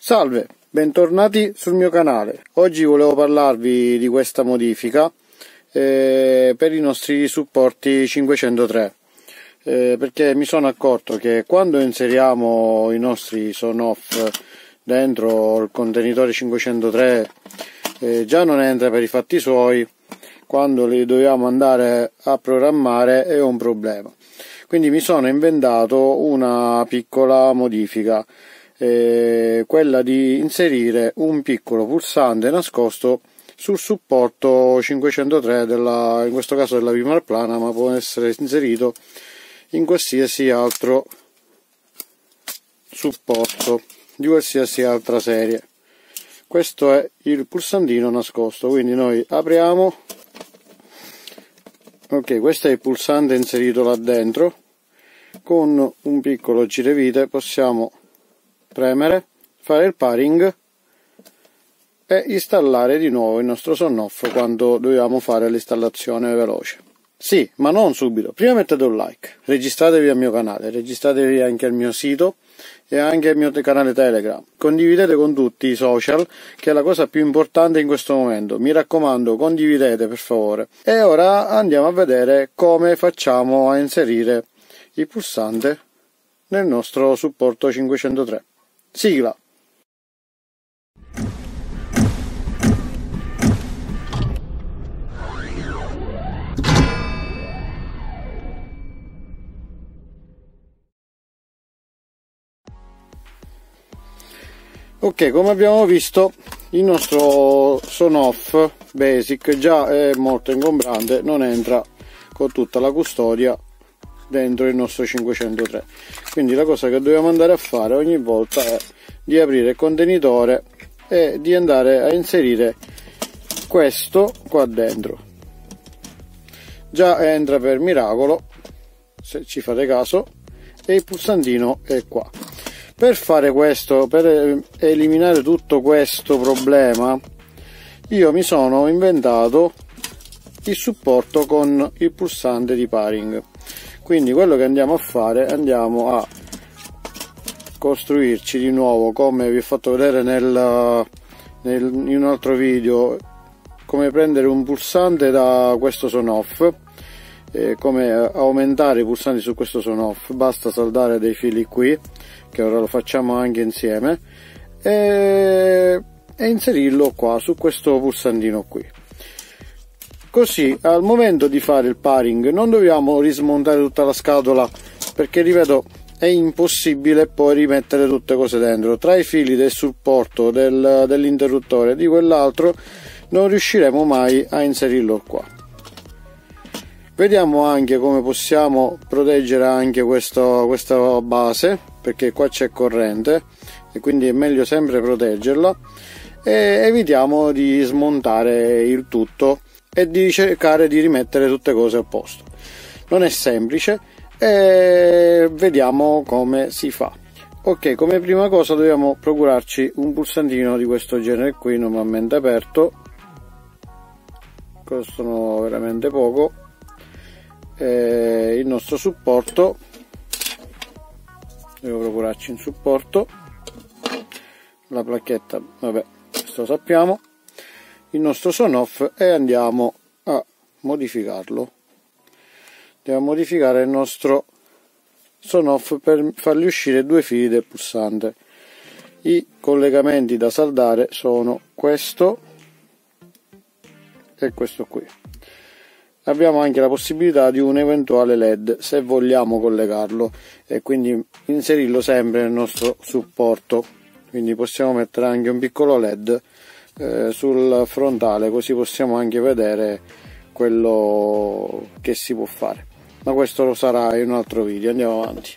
Salve, bentornati sul mio canale. Oggi volevo parlarvi di questa modifica per i nostri supporti 503, perché mi sono accorto che quando inseriamo i nostri son-off dentro il contenitore 503 già non entra per i fatti suoi, quando li dobbiamo andare a programmare è un problema. Quindi mi sono inventato una piccola modifica, quella di inserire un piccolo pulsante nascosto sul supporto 503 in questo caso della Vimarplana, ma può essere inserito in qualsiasi altro supporto di qualsiasi altra serie. Questo è il pulsantino nascosto, quindi noi apriamo. Ok, questo è il pulsante inserito là dentro. Con un piccolo girevite possiamo premere, fare il pairing e installare di nuovo il nostro son-off quando dobbiamo fare l'installazione veloce. Sì, ma non subito. Prima mettete un like, registratevi al mio canale, registratevi anche al mio sito e anche al mio canale Telegram. Condividete con tutti i social, che è la cosa più importante in questo momento. Mi raccomando, condividete per favore. E ora andiamo a vedere come facciamo a inserire il pulsante nel nostro supporto 503. Sigla. Ok, come abbiamo visto il nostro son-off basic già è molto ingombrante, non entra con tutta la custodia dentro il nostro 503. Quindi la cosa che dobbiamo andare a fare ogni volta è di aprire il contenitore e di andare a inserire questo qua dentro. Già entra per miracolo, se ci fate caso, e il pulsantino è qua. Per fare questo, per eliminare tutto questo problema, io mi sono inventato il supporto con il pulsante di pairing. Quindi quello che andiamo a fare, andiamo a costruirci di nuovo, come vi ho fatto vedere in un altro video, come prendere un pulsante da questo son-off, come aumentare i pulsanti su questo son-off. Basta saldare dei fili qui, che ora lo facciamo anche insieme, e inserirlo qua su questo pulsantino qui. Così al momento di fare il pairing non dobbiamo rismontare tutta la scatola, perché ripeto è impossibile poi rimettere tutte cose dentro. Tra i fili del supporto dell'interruttore e di quell'altro non riusciremo mai a inserirlo qua. Vediamo anche come possiamo proteggere anche questa base, perché qua c'è corrente e quindi è meglio sempre proteggerla, e evitiamo di smontare il tutto e di cercare di rimettere tutte cose a posto. Non è semplice e vediamo come si fa. Ok, come prima cosa dobbiamo procurarci un pulsantino di questo genere qui, normalmente aperto, costano veramente poco, il nostro supporto, devo procurarci un supporto, la placchetta, vabbè, questo lo sappiamo, il nostro son-off, e andiamo a modificarlo. Andiamo a modificare il nostro son-off per fargli uscire due fili del pulsante. I collegamenti da saldare sono questo e questo qui. Abbiamo anche la possibilità di un eventuale LED se vogliamo collegarlo, e quindi inserirlo sempre nel nostro supporto. Quindi possiamo mettere anche un piccolo LED sul frontale, così possiamo anche vedere quello che si può fare, ma questo lo sarà in un altro video. Andiamo avanti.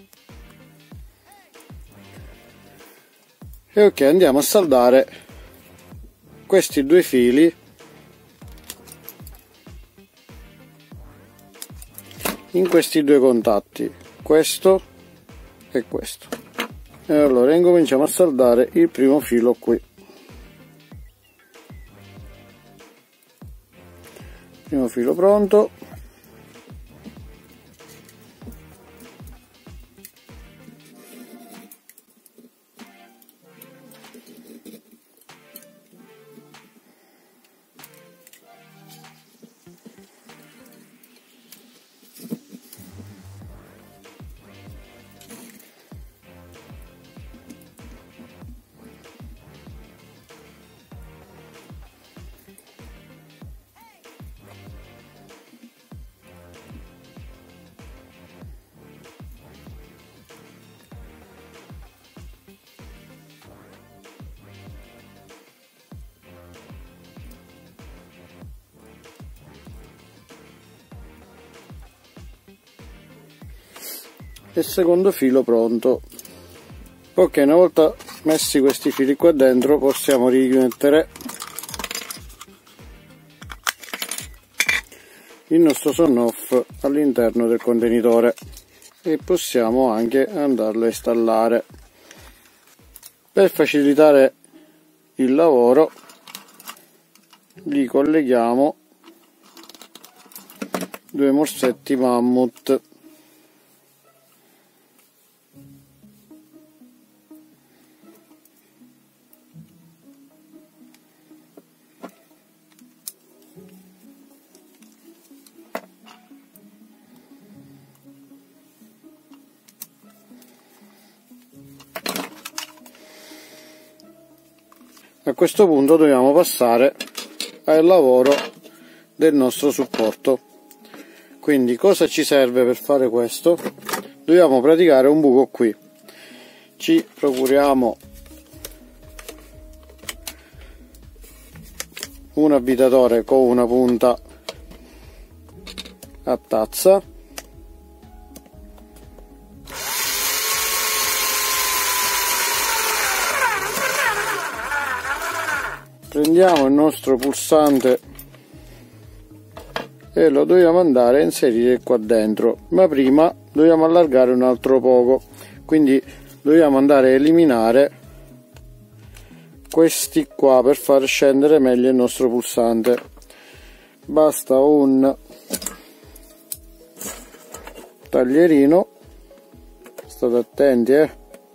E ok, andiamo a saldare questi due fili in questi due contatti, questo e questo. E allora incominciamo a saldare il primo filo qui. Primo filo pronto, il secondo filo pronto. Ok, una volta messi questi fili qua dentro possiamo rimettere il nostro son-off all'interno del contenitore e possiamo anche andarlo a installare. Per facilitare il lavoro li colleghiamo due morsetti Mammut. A questo punto dobbiamo passare al lavoro del nostro supporto. Quindi cosa ci serve per fare questo? Dobbiamo praticare un buco qui. Ci procuriamo un avvitatore con una punta a tazza. Prendiamo il nostro pulsante e lo dobbiamo andare a inserire qua dentro, ma prima dobbiamo allargare un altro poco, quindi dobbiamo andare a eliminare questi qua per far scendere meglio il nostro pulsante. Basta un taglierino, state attenti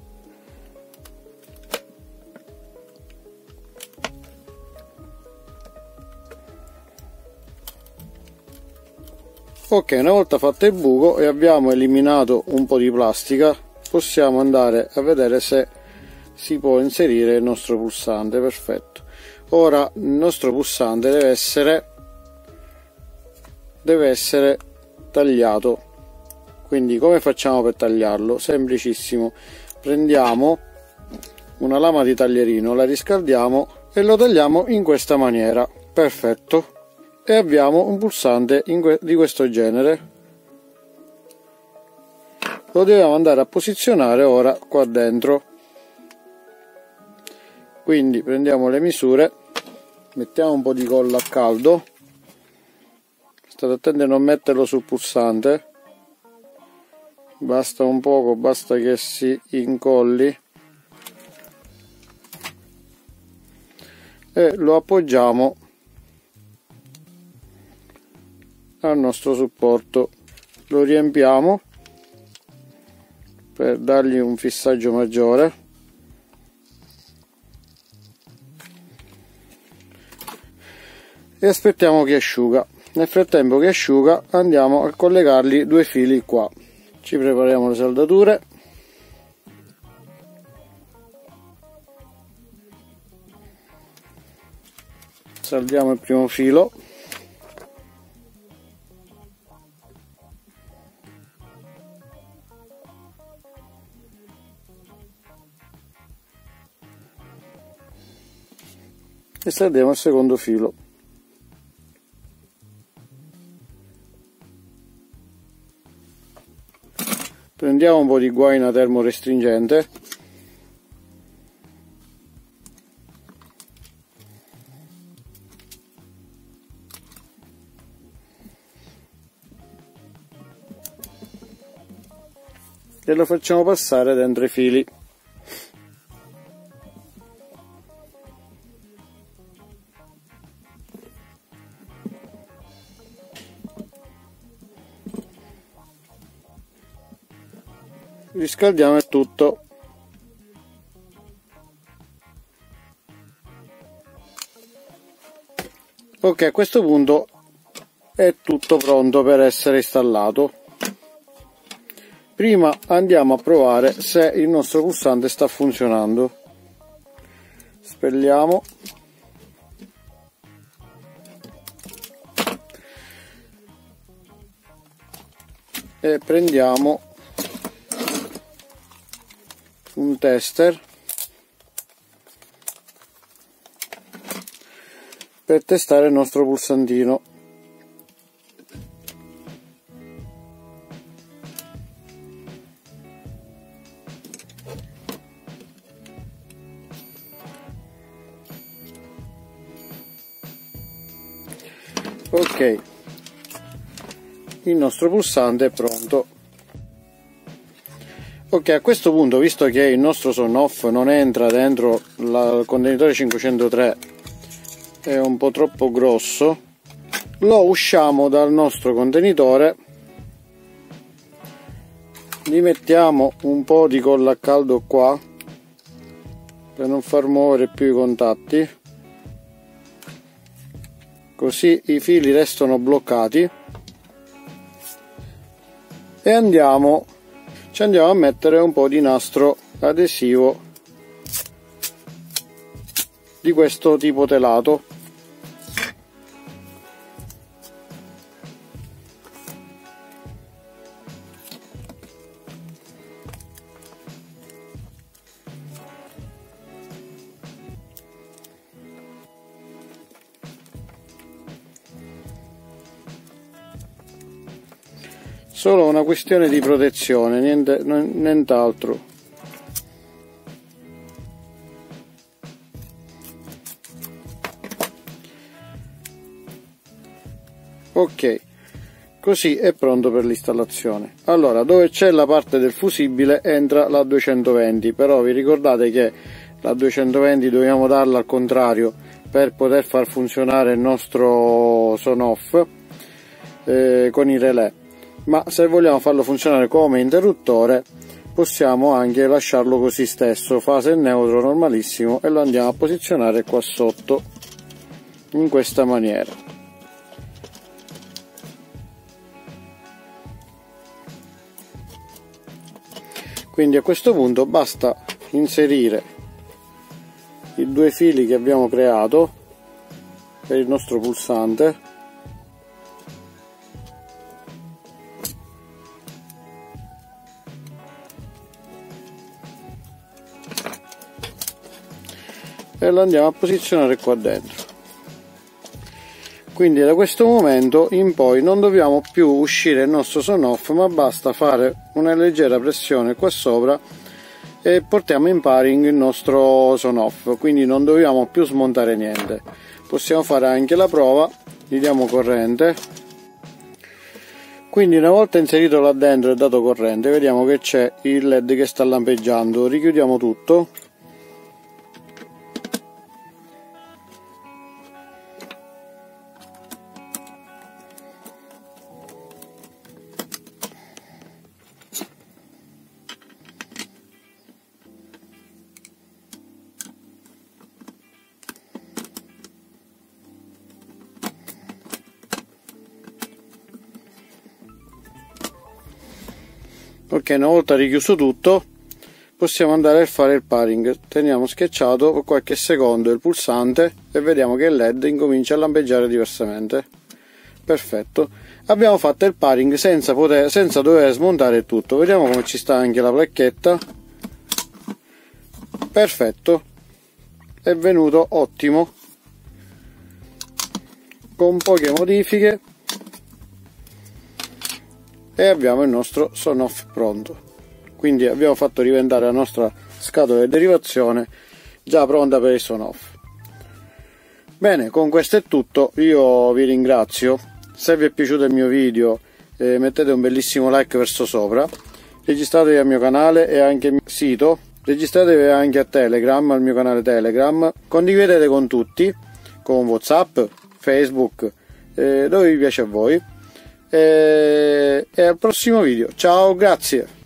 Ok, una volta fatto il buco e abbiamo eliminato un po' di plastica, possiamo andare a vedere se si può inserire il nostro pulsante. Perfetto. Ora il nostro pulsante deve essere tagliato. Quindi come facciamo per tagliarlo? Semplicissimo. Prendiamo una lama di taglierino, la riscaldiamo e lo tagliamo in questa maniera. Perfetto. E abbiamo un pulsante di questo genere. Lo dobbiamo andare a posizionare ora qua dentro. Quindi prendiamo le misure, mettiamo un po' di colla a caldo, state attenti a non metterlo sul pulsante, basta un poco, basta che si incolli e lo appoggiamo al nostro supporto, lo riempiamo per dargli un fissaggio maggiore e aspettiamo che asciuga. Nel frattempo che asciuga andiamo a collegarli due fili qua. Ci prepariamo le saldature, saldiamo il primo filo, e saldiamo il secondo filo. Prendiamo un po' di guaina termorestringente e lo facciamo passare dentro i fili. Riscaldiamo il tutto. Ok, a questo punto è tutto pronto per essere installato. Prima andiamo a provare se il nostro pulsante sta funzionando. Spelliamo. E prendiamo un tester per testare il nostro pulsantino. Ok, il nostro pulsante è pronto. Ok, a questo punto, visto che il nostro son off non entra dentro il contenitore 503, è un po' troppo grosso, lo usciamo dal nostro contenitore, gli mettiamo un po' di colla a caldo qua per non far muovere più i contatti, così i fili restano bloccati, e ci andiamo a mettere un po' di nastro adesivo di questo tipo telato. Solo una questione di protezione, nient'altro. Ok, così è pronto per l'installazione. Allora, dove c'è la parte del fusibile entra la 220, però vi ricordate che la 220 dobbiamo darla al contrario per poter far funzionare il nostro son off con i relè. Ma se vogliamo farlo funzionare come interruttore possiamo anche lasciarlo così stesso, fase neutro normalissimo, e lo andiamo a posizionare qua sotto in questa maniera. Quindi a questo punto basta inserire i due fili che abbiamo creato per il nostro pulsante, e lo andiamo a posizionare qua dentro. Quindi da questo momento in poi non dobbiamo più uscire il nostro son off, ma basta fare una leggera pressione qua sopra e portiamo in paring il nostro son off, quindi non dobbiamo più smontare niente. Possiamo fare anche la prova, gli diamo corrente, quindi una volta inserito là dentro e dato corrente vediamo che c'è il LED che sta lampeggiando. Richiudiamo tutto. Ok, una volta richiuso tutto possiamo andare a fare il paring. Teniamo schiacciato per qualche secondo il pulsante e vediamo che il LED incomincia a lampeggiare diversamente. Perfetto, abbiamo fatto il paring senza dover smontare tutto. Vediamo come ci sta anche la placchetta. Perfetto, è venuto ottimo, con poche modifiche, e abbiamo il nostro son off pronto. Quindi abbiamo fatto diventare la nostra scatola di derivazione già pronta per il son off. Bene, con questo è tutto, io vi ringrazio. Se vi è piaciuto il mio video mettete un bellissimo like verso sopra, registratevi al mio canale e anche al mio sito, registratevi anche a Telegram, al mio canale Telegram, condividete con tutti, con WhatsApp, Facebook, dove vi piace a voi. E al prossimo video. Ciao, grazie.